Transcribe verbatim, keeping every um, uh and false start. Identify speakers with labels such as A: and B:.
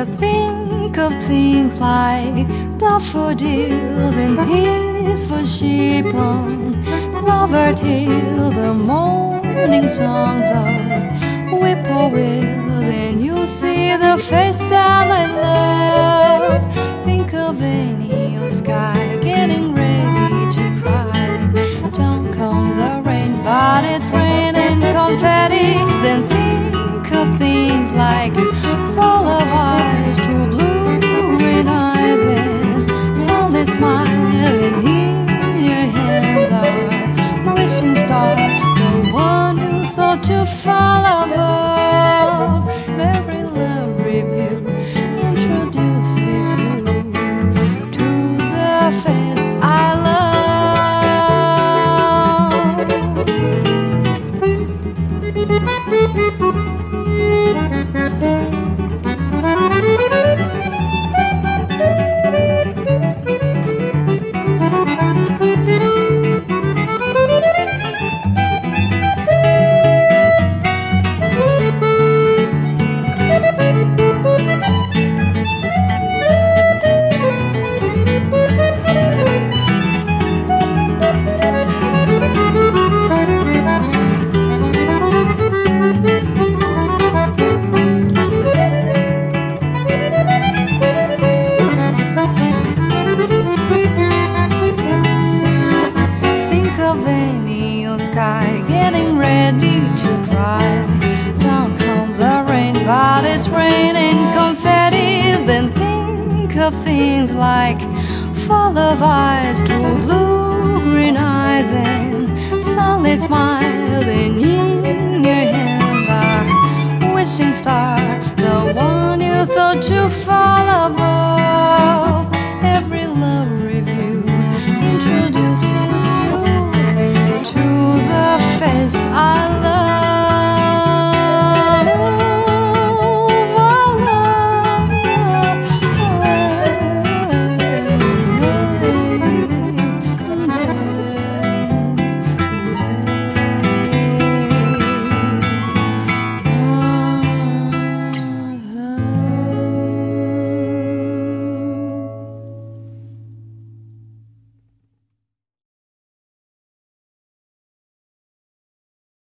A: to think of things like daffodils and peaceful sheep on clover till the morning songs of whippoorwill. Then you see the face that I love. Think of any old sky getting ready to cry. Down come the rain, but it's raining confetti. Then think of things like fall of eyes, true blue green eyes, and solid smile. And in your hand the wishing star, the one you thought to fall above. Every love review introduces you to the face I love. Sky getting ready to cry. Down comes the rain, but it's raining confetti. Then think of things like fall of eyes, true blue green eyes, and solid smile. And in your hand the wishing star, the one you thought to fall above. Every love review introduces you to the face I love.